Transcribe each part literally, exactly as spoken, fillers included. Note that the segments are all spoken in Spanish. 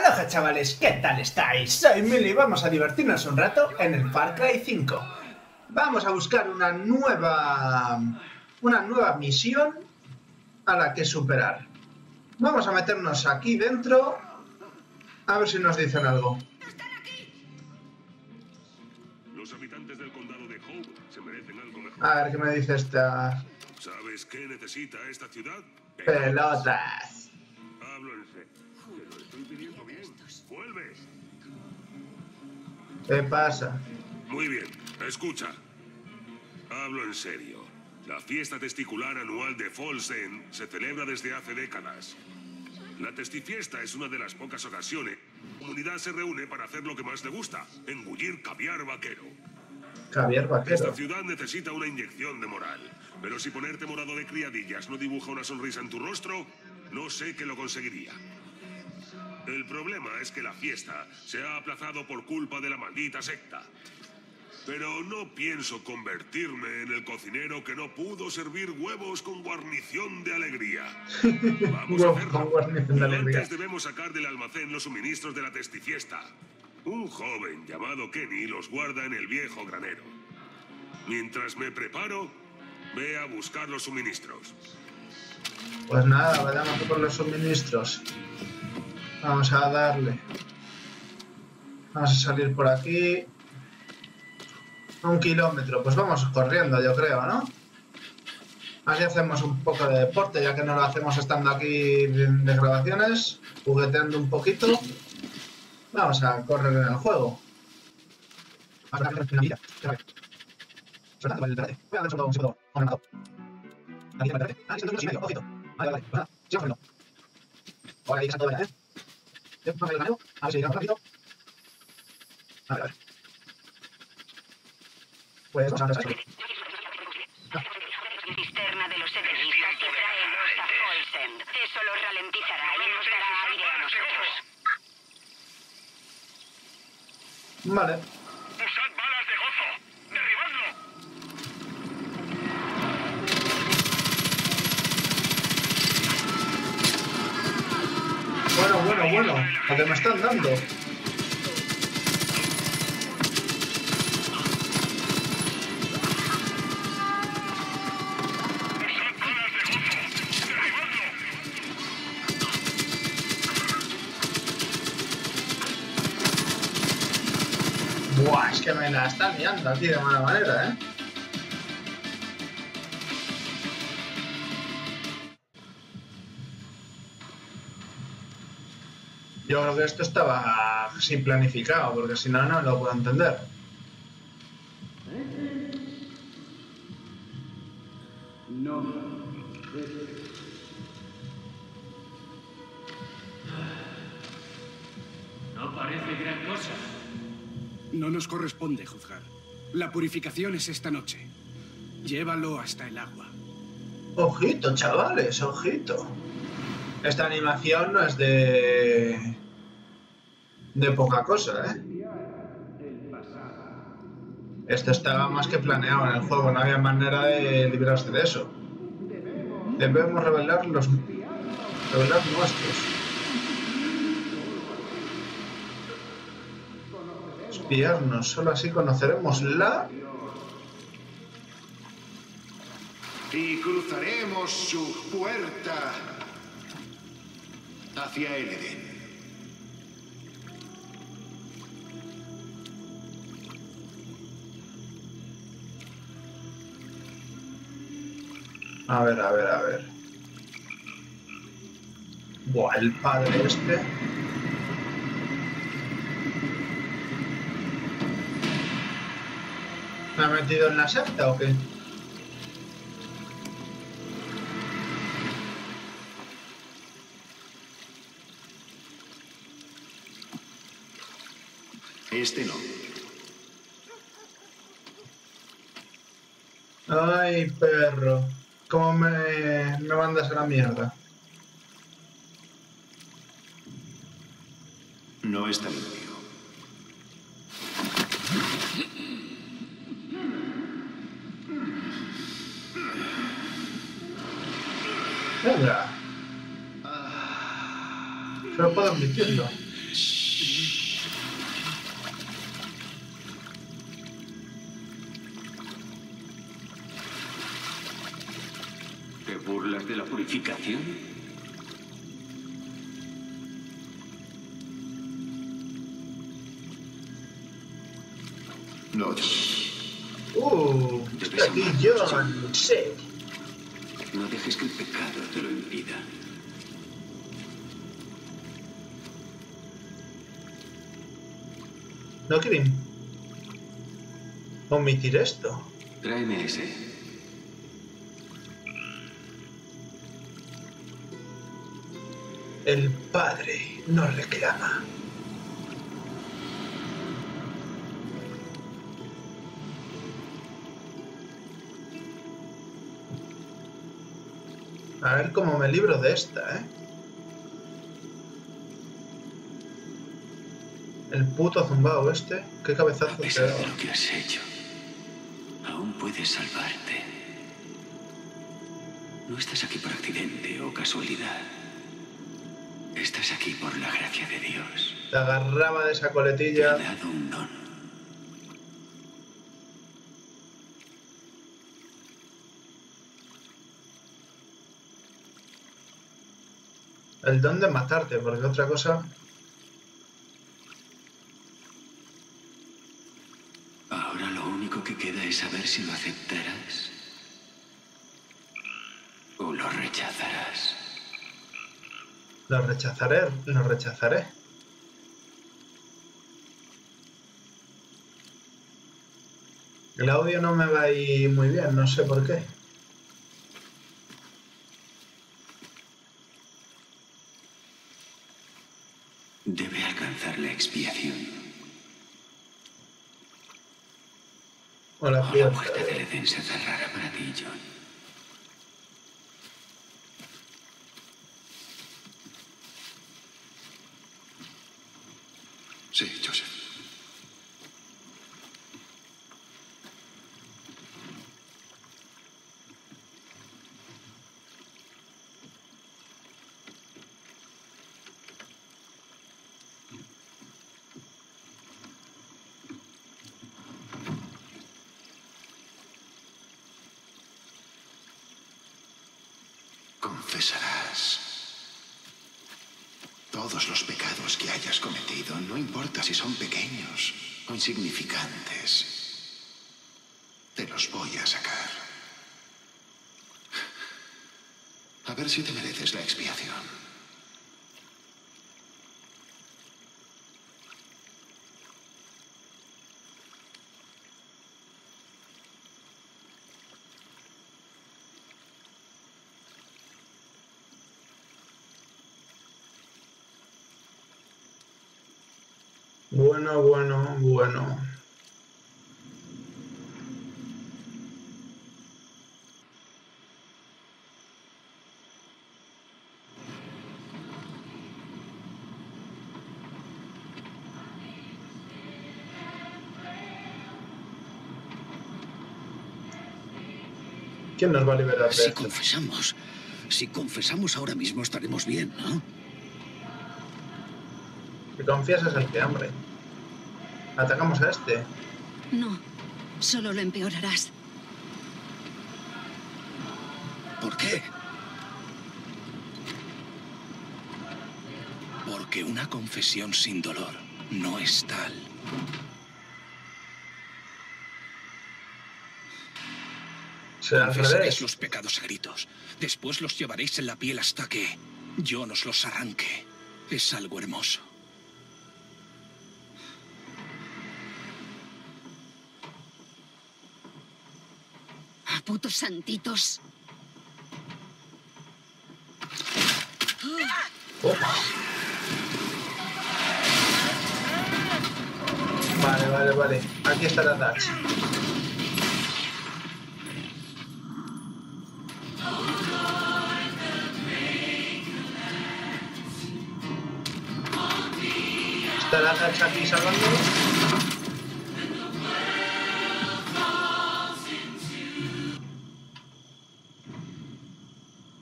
Aloha chavales, ¿qué tal estáis? Soy Mili y vamos a divertirnos un rato en el Far Cry cinco. Vamos a buscar una nueva... una nueva misión a la que superar. Vamos a meternos aquí dentro, a ver si nos dicen algo. Los habitantes del condado de Hope se merecen algo mejor. A ver qué me dice esta... ¿Sabes qué necesita esta ciudad? Pelotas. Hablo en serio. Te lo estoy pidiendo bien. ¡Vuelve! ¿Qué pasa? Muy bien, escucha. Hablo en serio. La fiesta testicular anual de Falls End se celebra desde hace décadas. La testifiesta es una de las pocas ocasiones que la comunidad se reúne para hacer lo que más le gusta, engullir caviar vaquero. Caviar vaquero. Esta ciudad necesita una inyección de moral, pero si ponerte morado de criadillas no dibuja una sonrisa en tu rostro, no sé que lo conseguiría. El problema es que la fiesta se ha aplazado por culpa de la maldita secta. Pero no pienso convertirme en el cocinero que no pudo servir huevos con guarnición de alegría. Vamos a hacerlo. Con guarnición de Pero alegría. antes debemos sacar del almacén los suministros de la testifiesta. Un joven llamado Kenny los guarda en el viejo granero. Mientras me preparo, ve a buscar los suministros. Pues nada, vayamos por los suministros. Vamos a darle. Vamos a salir por aquí. Un kilómetro, pues vamos corriendo, yo creo, ¿no? Así hacemos un poco de deporte, ya que no lo hacemos estando aquí de, de grabaciones, jugueteando un poquito. Vamos a correr en el juego. Vamos a correr en la vida. Soltando el debate. Voy a dar un segundo, un segundo. Ordenado. Aquí tengo el debate. Ah, siento unos y medio, ojito. Vale, vale, pues nada, sigamos corriendo. Ahora ahí que salto de ¿eh? Vamos a ver el ganeo, a ver si llegamos rápido. A ver, a ver. Pues vamos a ver. Cisterna de los edenistas que traen hasta Falls End. Eso los ralentizará y nos dará aire a nosotros. Vale. ¡Usad balas de gozo! ¡Derribadlo! Bueno, bueno, bueno. Lo que me están dando. Buah, es que me la están liando aquí de mala manera, ¿eh? Yo creo que esto estaba sin planificado, porque si no, no lo puedo entender. No. No parece gran cosa. No nos corresponde juzgar. La purificación es esta noche. Llévalo hasta el agua. Ojito, chavales, ojito. Esta animación no es de... de poca cosa, ¿eh? Esto estaba más que planeado en el juego, no había manera de librarse de eso. Debemos revelar los... revelar nuestros. Espiarnos, solo así conoceremos la... Y cruzaremos su puerta hacia el Edén. A ver, a ver, a ver. Buah, el padre este... ¿Me ha metido en la secta o qué? Este no. Ay, perro. ¿Cómo me, me mandas a la mierda? No está limpio. Venga. Se lo puedo admitirlo. ¿Te burlas de la purificación? No, yo. Uh, está aquí John. Sí. No dejes que el pecado te lo impida. No quieren omitir esto. Tráeme ese. El padre nos reclama. A ver cómo me libro de esta, ¿eh? El puto zumbao este. Qué cabezazo A te pesar da. de lo que has hecho, aún puedes salvarte. No estás aquí por accidente o casualidad. Estás aquí por la gracia de Dios. Te agarraba de esa Te ha coletilla. dado un don. El don de matarte, porque otra cosa... Ahora lo único que queda es saber si lo aceptarás o lo rechazarás. Lo rechazaré, lo rechazaré. El audio no me va a ir muy bien, no sé por qué. Debe alcanzar la expiación O la o la puerta. puerta del Edén se cerrará para ti, John. Sí, Joseph. Confesarás todos los pecados que hayas cometido, no importa si son pequeños o insignificantes. Te los voy a sacar. A ver si te mereces la expiación. Bueno, bueno, bueno. ¿Quién nos va a liberar de Si esto? confesamos, si confesamos ahora mismo estaremos bien, ¿no? Si confiesas el que hambre. Atacamos a este. No, solo lo empeorarás. ¿Por qué? Porque una confesión sin dolor no es tal. Será al Confesaréis revés. los pecados a gritos. Después los llevaréis en la piel hasta que yo nos los arranque. Es algo hermoso. ¡Ah, putos santitos! Vale, vale, vale. Aquí está la Dutch. ¿Está la Dutch aquí salvándolo?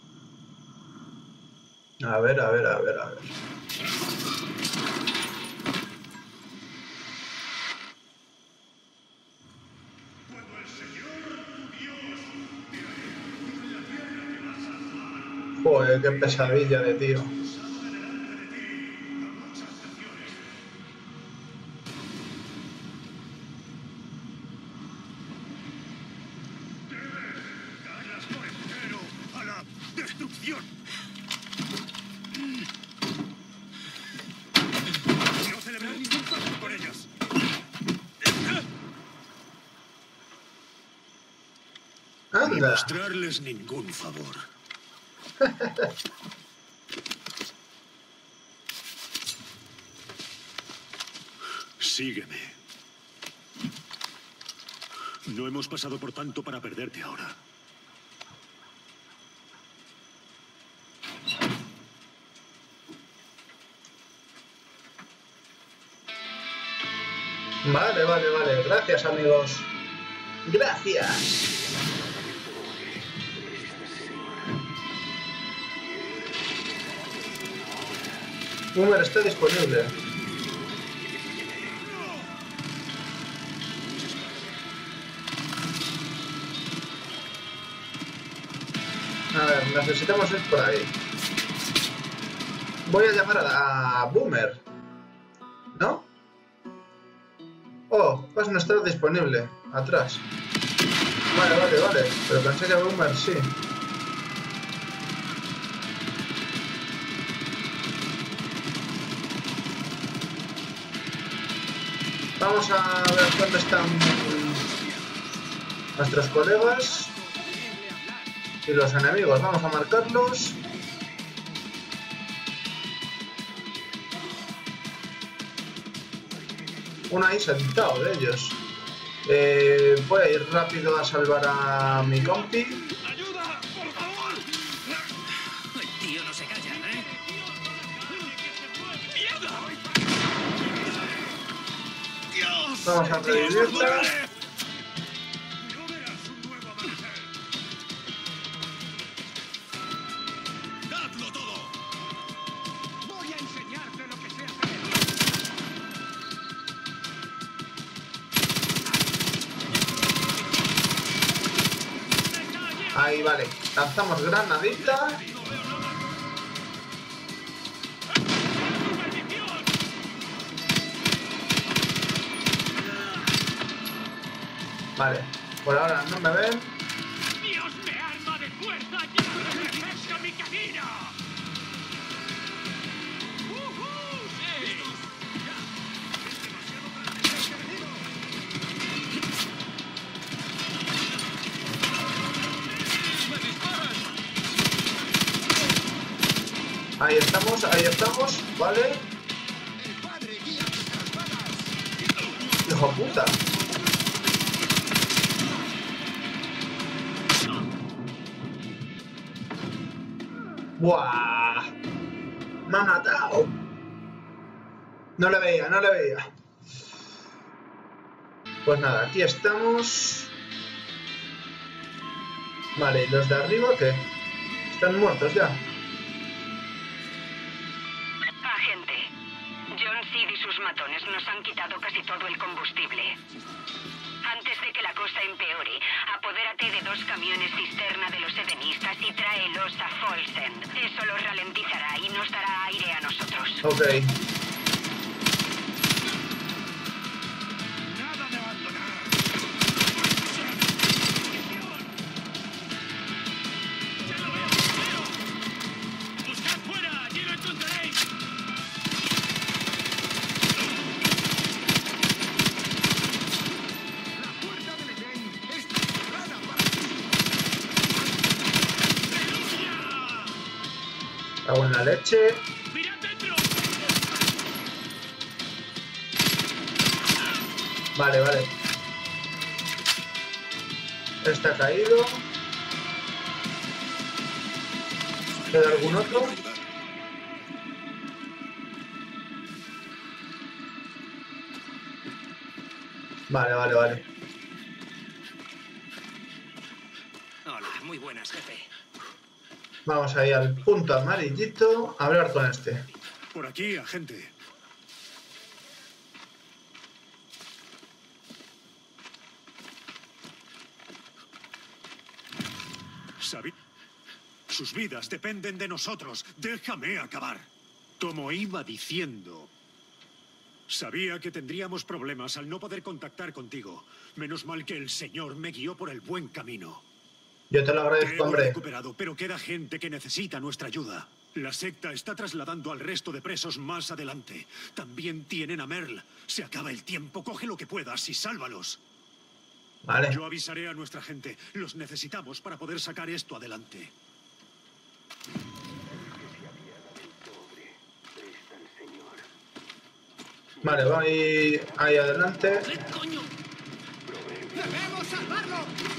A ver, a ver, a ver, a ver. Joder, qué pesadilla de tío. ¡A la destrucción! No celebré con ellos. Ni Anda. mostrarles ningún favor. Sígueme. No hemos pasado por tanto para perderte ahora. Vale, vale, vale. Gracias, amigos. Gracias. Boomer está disponible. A ver, necesitamos ir por ahí. Voy a llamar a, a Boomer. ¿No? Oh, pues no está disponible. Atrás. Vale, vale, vale. Pero pensé que Boomer sí. Vamos a ver dónde están nuestros colegas y los enemigos. Vamos a marcarlos. Uno ahí sentado de ellos. Eh, voy a ir rápido a salvar a mi compi. ¡Ayuda! ¡Por favor! El tío no se calla, ¿eh? ¡Mierda! ¡Dios! Vamos a revivirla. No verás un nuevo amanecer. ¡Dadlo todo! Voy a enseñarte lo que sé hacer. Ahí, vale. Lanzamos granadita. Vale. Por ahora no me ven. ¡Dios me arma de fuerza y refresca mi camino! Ahí estamos, ahí estamos. Vale. Hijo puta. ¡Buah! Me ha matado. No le veía, no le veía. Pues nada, aquí estamos. Vale, ¿y los de arriba qué? Están muertos ya. Agente, John Seed y sus matones nos han quitado casi todo el combustible. Antes de que la cosa empeore, apodérate de dos camiones cisterna de los edenistas y tráelos a Falls End. Eso los ralentizará y nos dará aire a nosotros. Ok. ¡Nada de abandonar! ¡Ya lo veo! ¡Veo! ¡Buscad fuera! ¡Allí lo encontraréis! ¡La puerta del Edén está cerrada para ti! Cago en la leche. ¡Mirad dentro! Vale, vale. Este ha caído. ¿Queda algún otro? Vale, vale, vale. Hola, muy buenas, jefe. Vamos ahí al punto amarillito a hablar con este. Por aquí, agente. ¿Sabí? Sus vidas dependen de nosotros. Déjame acabar. Como iba diciendo, sabía que tendríamos problemas al no poder contactar contigo. Menos mal que el Señor me guió por el buen camino. Yo te lo Te agradezco, hemos hombre. recuperado, pero queda gente que necesita nuestra ayuda. La secta está trasladando al resto de presos más adelante. También tienen a Merle. Se acaba el tiempo, coge lo que puedas y sálvalos. Vale. Yo avisaré a nuestra gente. Los necesitamos para poder sacar esto adelante. Vale, voy ahí adelante. ¡Coño! ¡Debemos salvarlo!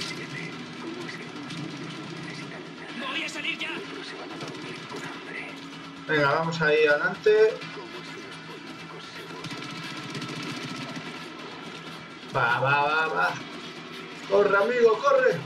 ¡Voy a salir ya! Venga, vamos ahí adelante. Va, va, va, va. Corre, amigo, corre.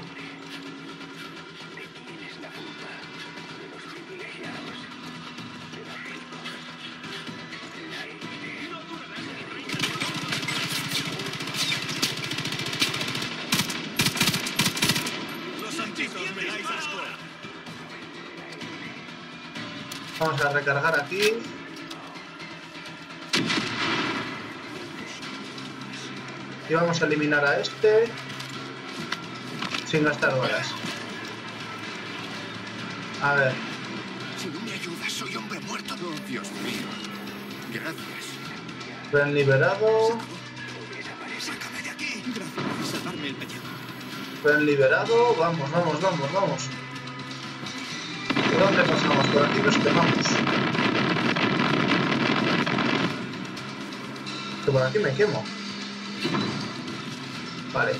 ¡Los santitos me dais asco! Vamos a recargar aquí. Y vamos a eliminar a este sin gastar balas. A ver. Si no me ayudas, soy hombre muerto. Oh, Dios mío. Gracias. Ven liberado. Sácame de aquí. Gracias por salvarme el pellejo. Ven liberado. Vamos, vamos, vamos, vamos. ¿Por dónde pasamos? Por aquí nos quemamos. Que por aquí me quemo. Vale.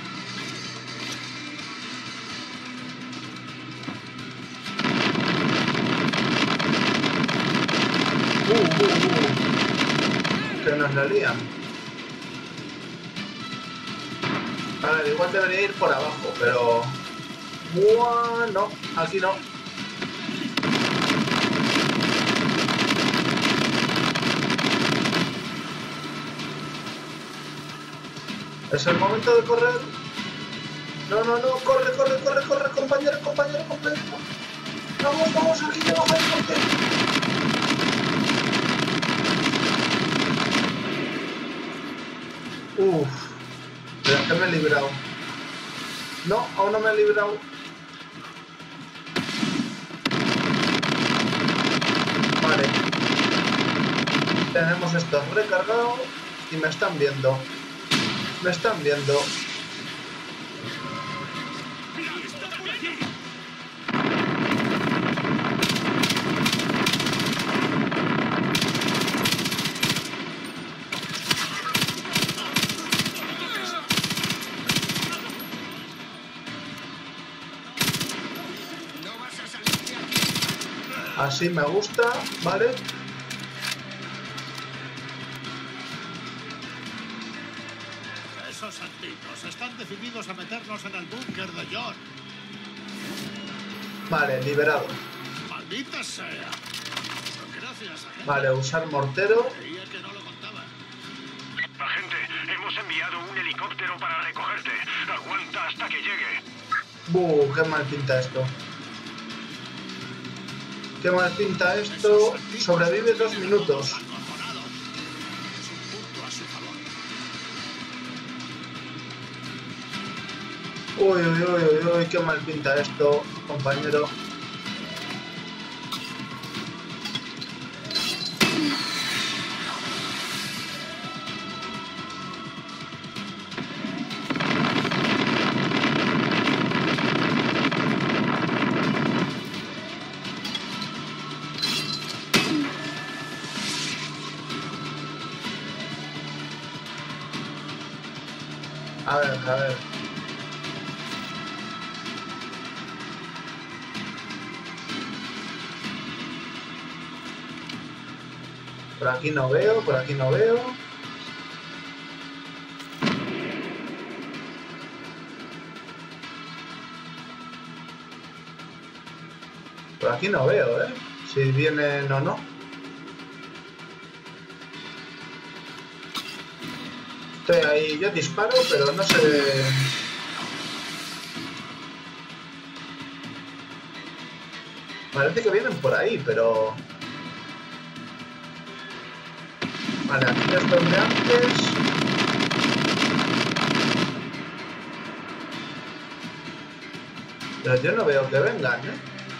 Uh, uh, uh. Que nos la lían. A ver, igual debería ir por abajo, pero... Buah, no, aquí no. Es el momento de correr. No, no, no, corre, corre, corre, corre, compañero, compañero, compañero. Vamos, vamos, aquí debajo del monte. Uff, pero es que me he librado. No, aún no me he librado. Vale. Tenemos esto recargado y me están viendo. Me están viendo. Así me gusta, ¿vale? Esos santitos están decididos a meternos en el búnker de John. Vale, liberado. ¡Maldita sea! Gracias, agente. Vale, usar mortero. Creía que no lo contaba. Agente, hemos enviado un helicóptero para recogerte. Aguanta hasta que llegue. Buh, qué mal pinta esto. Qué mal pinta esto. Sobrevive dos minutos. Es un punto a su favor. Uy, uy, uy, uy, uy, qué mal pinta esto, compañero. A ver, a ver. Por aquí no veo, por aquí no veo. Por aquí no veo, ¿eh? Si vienen o no. Estoy ahí, yo disparo, pero no sé... Parece que vienen por ahí, pero... Vale, aquí es donde antes... Pero yo no veo que vengan, ¿eh?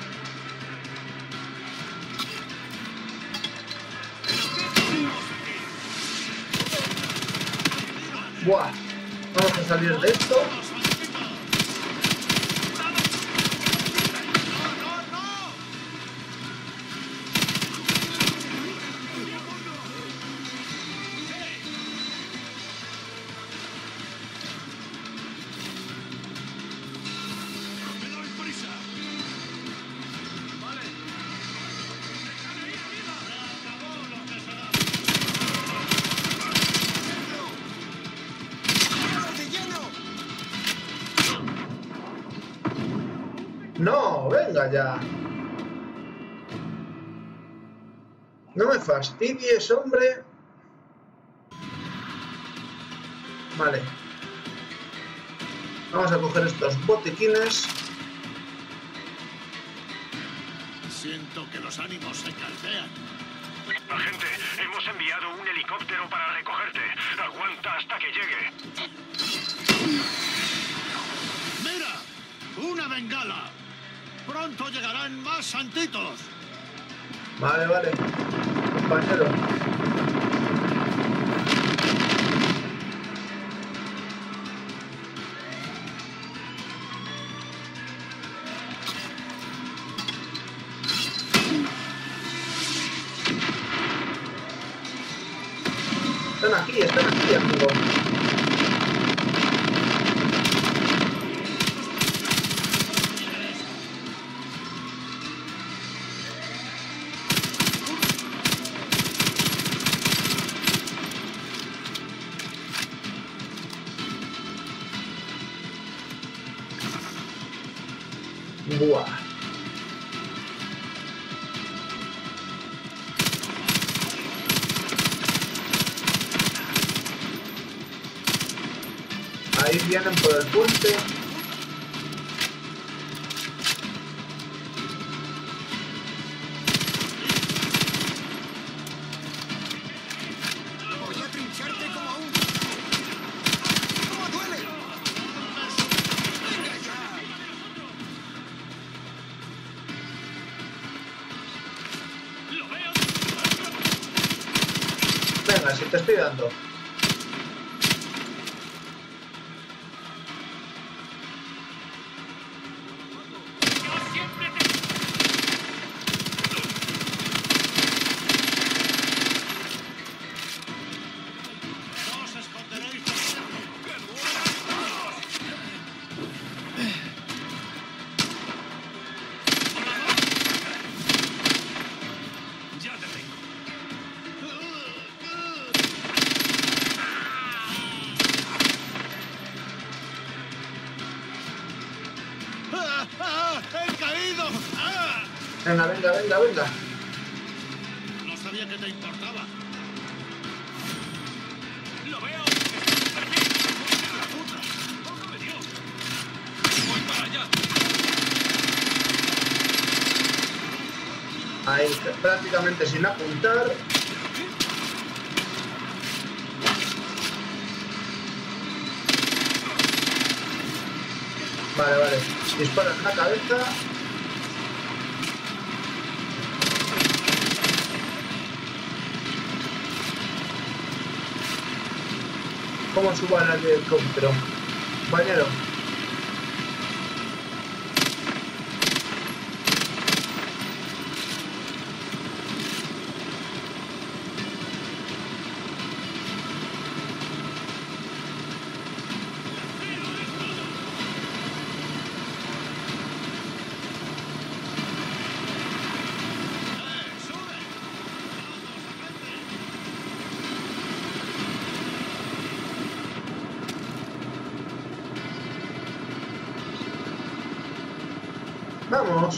Buah, vamos a salir de esto. No, venga ya. No me fastidies, hombre. Vale. Vamos a coger estos botiquines. Siento que los ánimos se caldean. Agente, hemos enviado un helicóptero para recogerte. Aguanta hasta que llegue. ¡Mira! ¡Una bengala! Pronto llegarán más santitos. Vale, vale. Compañero. Están aquí, están aquí, amigo. Buah. Ahí vienen por el puente. Voy a trincharte como un... ¿Cómo duele? Venga ya. Venga, si te estoy dando. Venga, venga, venga, venga. No sabía que te importaba. Lo veo. La puta. Poco me dio. Voy para allá. Ahí, prácticamente sin apuntar. Vale, vale. Disparas en la cabeza. ¿Cómo subo al helicóptero? Compañero. Vamos.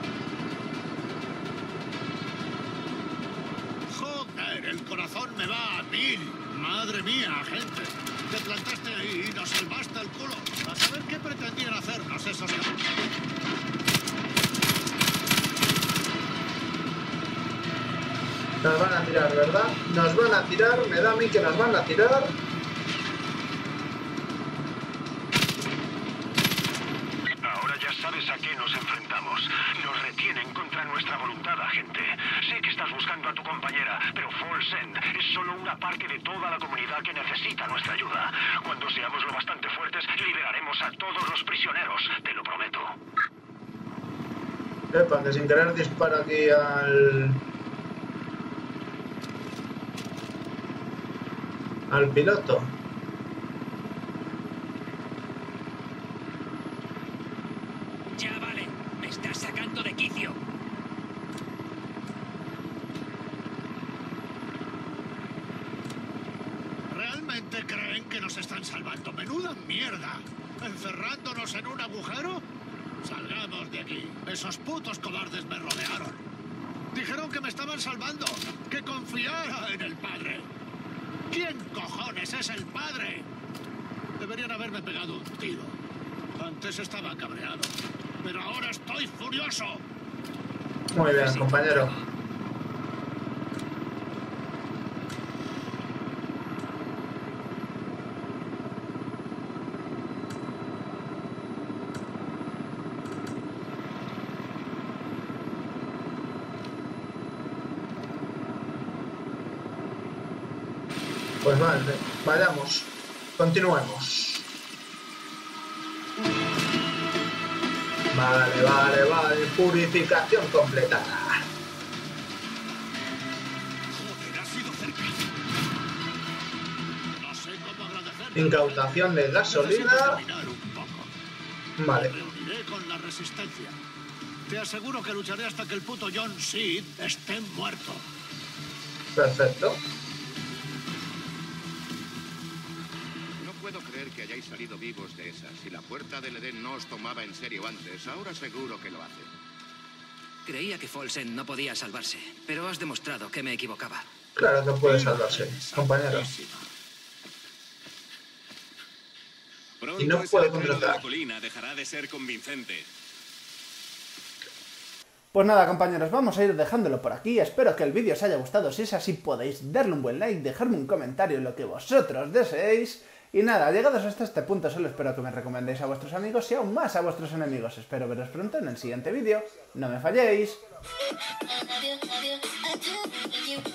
Joder, el corazón me va a mil. Madre mía, gente. Te plantaste ahí y nos salvaste el culo. A saber qué pretendían hacernos esos... Nos van a tirar, ¿verdad? Nos van a tirar, me da a mí que nos van a tirar. Ahora ya sabes a qué nos enfrentamos. Nos retienen contra nuestra voluntad, agente. Sé que estás buscando a tu compañera, pero False End es solo una parte de toda la comunidad que necesita nuestra ayuda. Cuando seamos lo bastante fuertes, liberaremos a todos los prisioneros, te lo prometo. Epa, que sin querer dispara aquí al... al piloto. Ya vale, me estás sacando de quicio. ¿Realmente creen que nos están salvando? ¡Menuda mierda! ¿Encerrándonos en un agujero? Salgamos de aquí. Esos putos cobardes me rodearon. Dijeron que me estaban salvando, que confiara en el padre. ¿Quién cojones es el padre? Deberían haberme pegado un tiro. Antes estaba cabreado, pero ahora estoy furioso. Muy bien, compañero. Pues vale, vayamos, continuemos. Vale, vale, vale, purificación completada. Joder, ha sido cerca. No sé cómo agradecer. Incautación de gasolina. Vale. Me reuniré con la resistencia. Te aseguro que lucharé hasta que el puto John Seed esté muerto. Perfecto. No puedo creer que hayáis salido vivos de esa. Si la puerta del Edén no os tomaba en serio antes, ahora seguro que lo hace. Creía que False End no podía salvarse, pero has demostrado que me equivocaba. Claro que puede salvarse, compañero. Pronto Y no ese puede letrero de contratar. la colina dejará de ser convincente. Pues nada, compañeros, vamos a ir dejándolo por aquí. Espero que el vídeo os haya gustado. Si es así, podéis darle un buen like, dejarme un comentario en lo que vosotros deseéis. Y nada, llegados hasta este punto, solo espero que me recomendéis a vuestros amigos y aún más a vuestros enemigos. Espero veros pronto en el siguiente vídeo. ¡No me falléis!